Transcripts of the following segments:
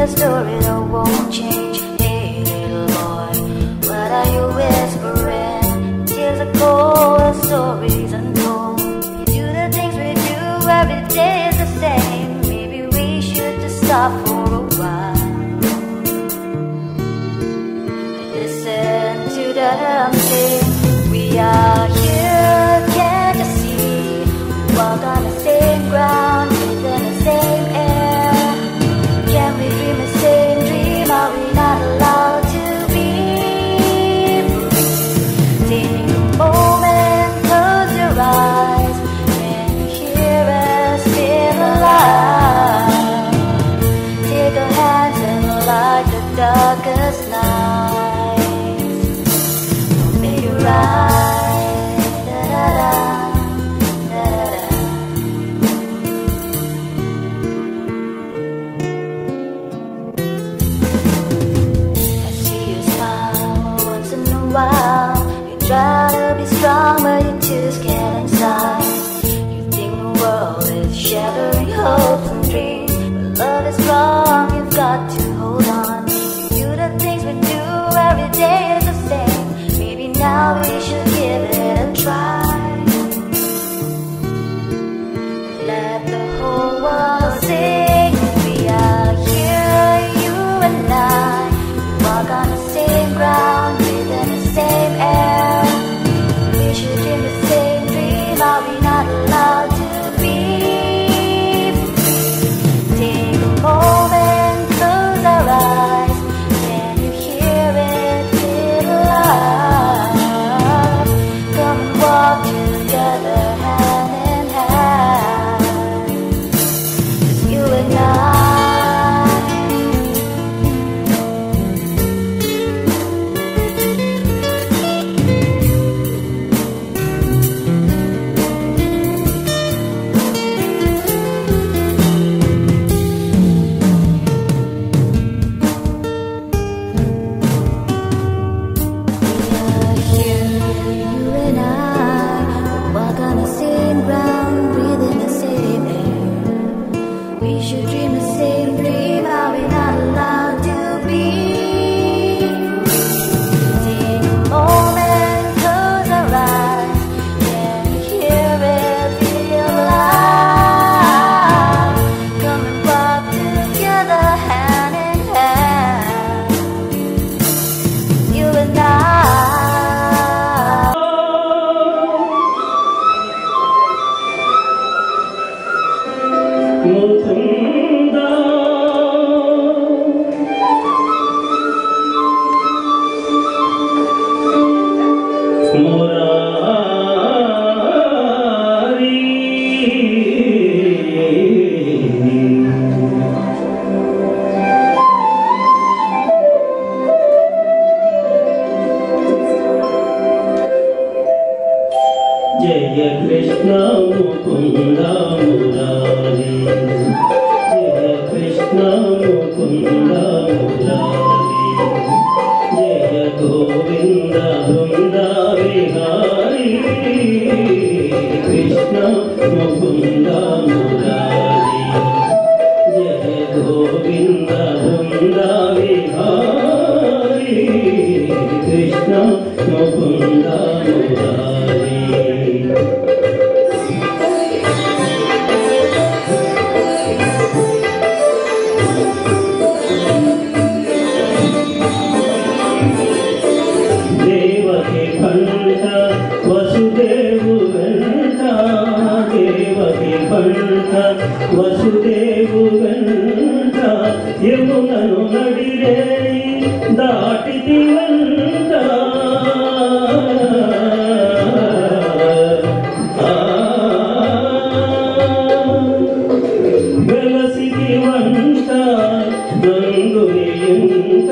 a story that won't change. Hey little boy, what are you whispering? Tears are cold, stories untold. We do the things we do, every day is the same. Maybe we should just stop for a while. Listen to them sing. We are here, can't you see? We walk on the same ground, breathe in the same air. Can we dream the same dream? Are we not allowed to be free? Take a moment, close your eyes. Can you hear us feel alive? Take our hands and light the darkest nights. We'll make it right. Da-da-da, da-da-da. I see you smile once in a while. You try to be strong, but you're too scared inside. You think the world is shattering hopes and dreams, but love is strong, you've got to hold on. We do the things we do, every day is the same. Maybe now we should give it a try. Let the whole world sing. We are here, you and I. We walk on the same ground, breathe in the same air. We should dream the same dream. Are we not allowed to be free? Take a moment, close our eyes. Can you hear it? Feel alive. Come and walk together, hand in hand. Just you and I. जय कृष्ण मुकुंद मुरारी, जय कृष्ण मुकुंद मुरारी, जय गोविंद वृंद विहारी, कृष्ण मुकुंद मुरारी, जय गोविंद वृंद विहारी, कृष्ण मुकुंद मुरारी। देवकी कंठ वसुदेव कंठ, देवकी कंठ वसुदेव कंठ, यमुननु नडिरे दाटितिवंत, వెలసితివంత నందునియంత,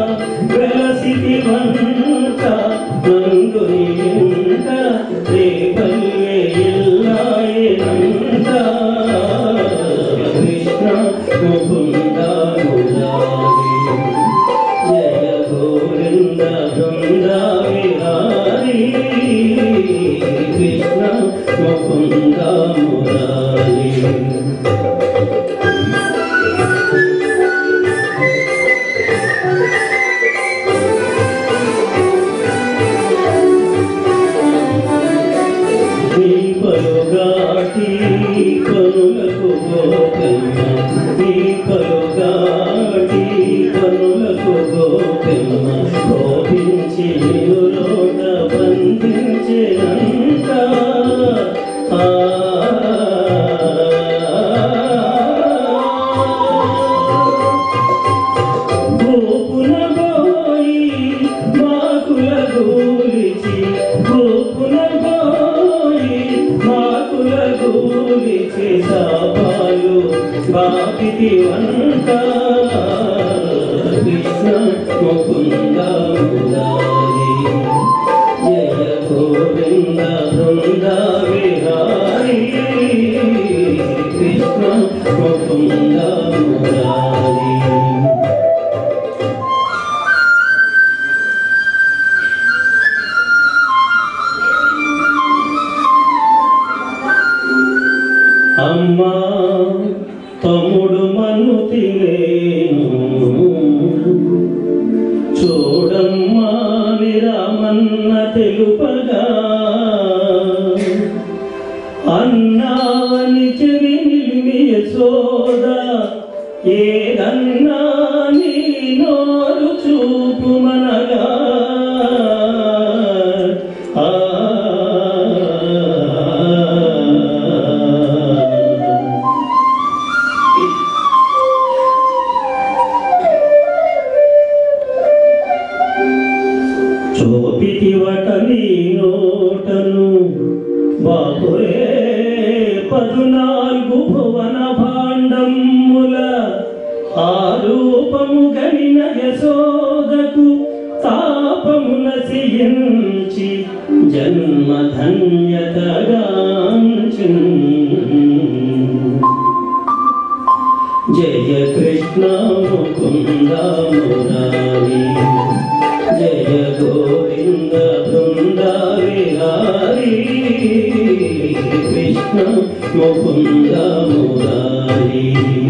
వెలసితివంత నందునియంత, రేపల్లె ఇల్లాయనంత, కృష్ణ ముకుంద మురారి, జయ గోవింద బృంద విహారీ, కృష్ణ ముకుంద మురారి। అమ్మా తమ్ముడు మన్ను తినేను చూడమ్మా విరామన్న తెలుపగా అన్నాని చెవి నిలిమి యశోద ఏదన్నా నీ నోరు చూపు మనగా చూపితివట నీ నోటను బాపురే 14 భువన భాండముల ఆ రూపము గనిన యశోదకు తాపమున సియించి జన్మ ధన్యతగాంచిన్ జయ కృష్ణ ముకుంద మురారి జయ గోవింద బృంద విహారీ కృష్ణ ముకుంద మురారి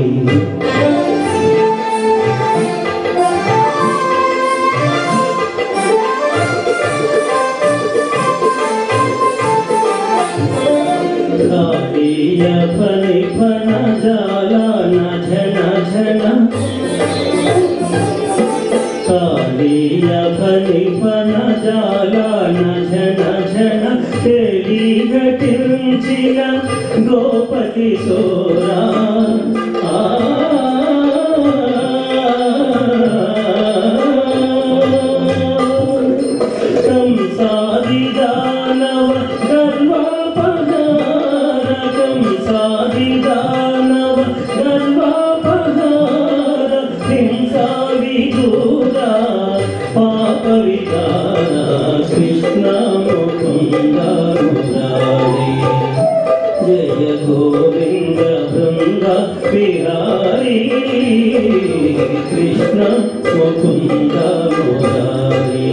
ఫని ఫన జాలాన ఝన ఝన కాళీయ ఫని ఫన జాలాన ఝన ఝన తేలి ఘటించిన గోపతి సోరా సంసారి దానవ గర్వపహార సంసారి దానవ గర్వపహార హింసా విదూర పాప వికార కృష్ణ ముకుంద మురారి జయ గోవింద బృంద విహారీ కృష్ణ ముకుంద మురారి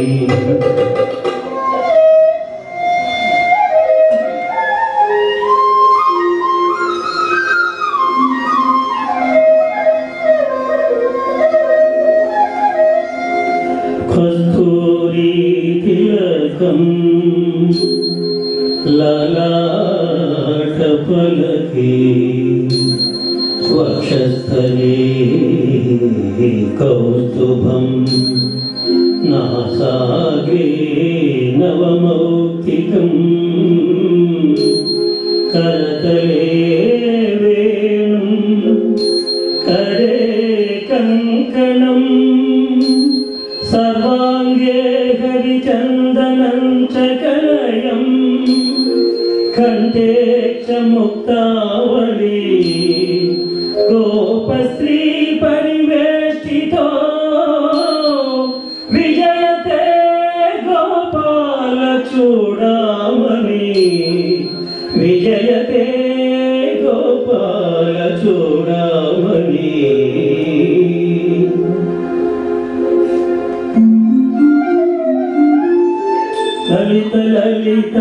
కస్తూరి తిలకం లలాట పలకే వక్షస్థలే కౌస్తుభం నాసాగ్రే నవమౌక్తికం కరతలే వేణుం కరే కంకణం सर्वांगे हरिचंदनं च कलयं कंठे च मुक्तावली गोपस्त्री परिवेष्टितो विजयते गोपाल चूडामणि विजयते गोपाल चूडामणि ललित ललित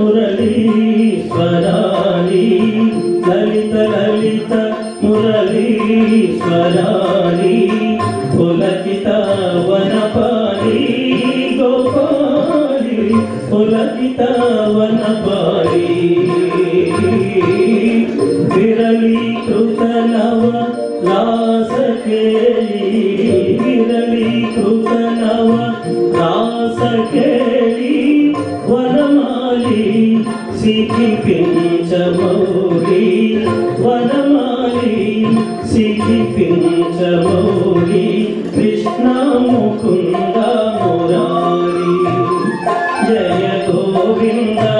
मुरलीश्वराली ललित ललित मुरलीश्वराली पुलकित वनपाली गोपाली पुलकित वनपाली विरलीकृत नव रासकेली विरलीकृत नव रासकेली वनमाली सिखि पिंचमौली वनमाली सिखि पिंचमौली कृष्ण मुकुंद मुरारी जय गोविंद